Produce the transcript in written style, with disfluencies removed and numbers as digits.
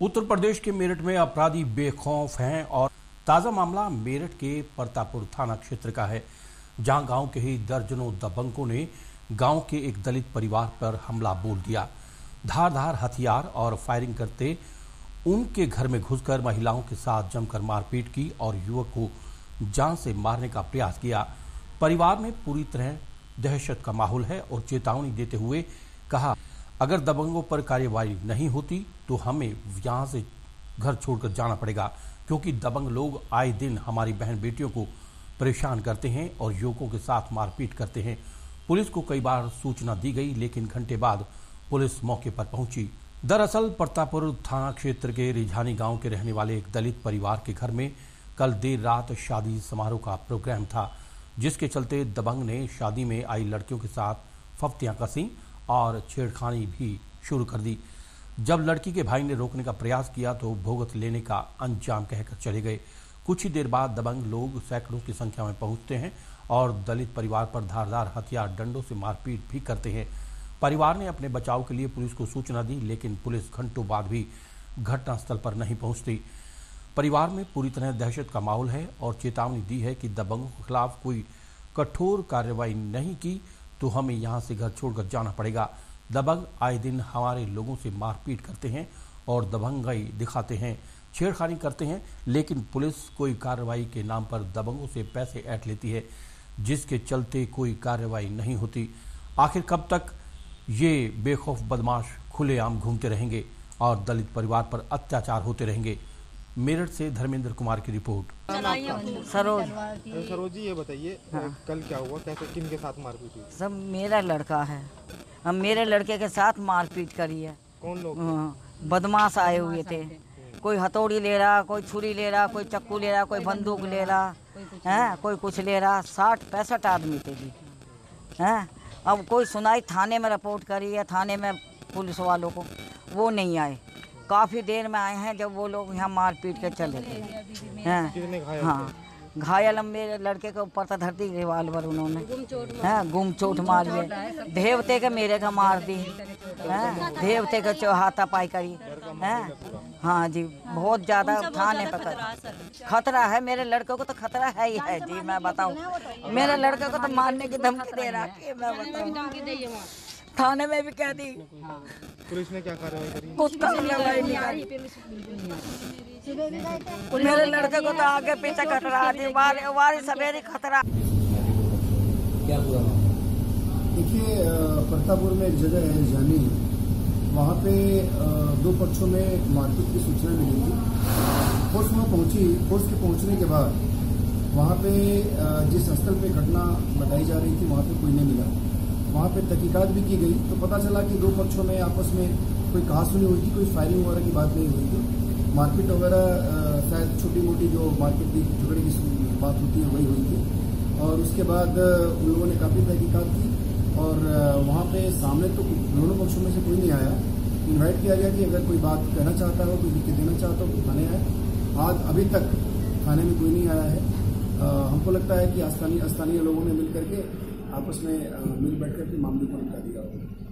उत्तर प्रदेश के मेरठ में अपराधी बेखौफ हैं और ताजा मामला मेरठ के परतापुर थाना क्षेत्र का है, जहां गांव के ही दर्जनों दबंगों ने गांव के एक दलित परिवार पर हमला बोल दिया। धारदार हथियार और फायरिंग करते उनके घर में घुसकर महिलाओं के साथ जमकर मारपीट की और युवक को जान से मारने का प्रयास किया। परिवार में पूरी तरह दहशत का माहौल है और चेतावनी देते हुए कहा, अगर दबंगों पर कार्यवाही नहीं होती तो हमें यहाँ से घर छोड़कर जाना पड़ेगा, क्योंकि दबंग लोग आए दिन हमारी बहन बेटियों को परेशान करते हैं और युवकों के साथ मारपीट करते हैं। पुलिस को कई बार सूचना दी गई, लेकिन घंटे बाद पुलिस मौके पर पहुंची। दरअसल परतापुर थाना क्षेत्र के रिझानी गांव के रहने वाले एक दलित परिवार के घर में कल देर रात शादी समारोह का प्रोग्राम था, जिसके चलते दबंग ने शादी में आई लड़कियों के साथ फफ्तियां कसी और छेड़खानी भी शुरू कर दी। जब लड़की के भाई ने रोकने का प्रयास किया तो भोगत लेने का अंजाम कहकर चले गए। कुछ ही देर बाद दबंग लोग सैकड़ों की संख्या में पहुंचते हैं और दलित परिवार पर धारदार हथियार डंडों से मारपीट भी करते हैं। परिवार ने अपने बचाव के लिए पुलिस को सूचना दी, लेकिन पुलिस घंटों बाद भी घटनास्थल पर नहीं पहुंचती। परिवार में पूरी तरह दहशत का माहौल है और चेतावनी दी है कि दबंगों के खिलाफ कोई कठोर कार्रवाई नहीं की तो हमें यहाँ से घर छोड़कर जाना पड़ेगा। दबंग आए दिन हमारे लोगों से मारपीट करते हैं और दबंगाई दिखाते हैं, छेड़खानी करते हैं, लेकिन पुलिस कोई कार्रवाई के नाम पर दबंगों से पैसे ऐंठ लेती है, जिसके चलते कोई कार्रवाई नहीं होती। आखिर कब तक ये बेखौफ बदमाश खुलेआम घूमते रहेंगे और दलित परिवार पर अत्याचार होते रहेंगे? मेरठ से धर्मेंद्र कुमार की रिपोर्ट। सरोज जी, ये बताइए, हाँ। कल क्या हुआ, कैसे, किन के साथ मारपीट हुई? सब मेरा लड़का है, हम मेरे लड़के के साथ मारपीट करी है। कौन लोग? बदमाश आए हुए थे, कोई हथौड़ी ले रहा, कोई छुरी ले रहा, कोई चक्कू ले रहा, कोई बंदूक ले रहा है, कोई कुछ ले रहा। 60-65 आदमी थे जी हैं। अब कोई सुनाई थाने में रिपोर्ट करी है, थाने में पुलिस वालों को, वो नहीं आए। काफ़ी देर में आए हैं जब वो लोग यहाँ मार पीट के चले गए हैं। हाँ, घायल मेरे लड़के के ऊपर तो धरती रिवाल्वर उन्होंने गुम चोट मारी है। देवते के मेरे का मार दी है, देवते के हाथापाई करी है। हाँ जी, बहुत ज़्यादा थाने पर खतरा है। मेरे लड़के को तो खतरा है ही है जी। मैं बताऊँ, मेरे लड़के को तो मारने की धमकी दे रहा है। मैं बताऊँ, थाने में भी कह दी। पुलिस ने क्या कार्रवाई करी? कुछ कार्रवाई नहीं करी। मेरे लड़के को तो आगे पीछे खतरा जी, वारी सवेरे खतरा। क्या हुआ? देखिए, परतापुर में एक जगह है रिझानी, वहाँ पे दो पक्षों में मारपीट की सूचना मिली थी। फोर्स वहाँ पहुँची। फोर्स के पहुँचने के बाद वहाँ पे जिस स्थल पे घटना बताई जा रही थी वहाँ पे कोई नहीं मिला। वहाँ पे तहकीकात भी की गई तो पता चला कि दो पक्षों में आपस में कोई कहासुनी हुई थी, कोई फायरिंग वगैरह की बात नहीं हुई थी। मारपीट वगैरह शायद छोटी मोटी जो मार्केट की झगड़े की बात होती है वही हुई थी। और उसके बाद उन लोगों ने काफ़ी तहकीकात की और वहाँ पे सामने तो दोनों पक्षों में से कोई नहीं आया। इन्वाइट किया गया कि अगर कोई बात कहना चाहता हो, कोई लिख देना चाहता हो तो थाने आए। आज अभी तक थाने में कोई नहीं आया है। हमको लगता है कि स्थानीय लोगों ने मिल करके आपस में मिल बैठ करके मामले को निपटा दिया होगा।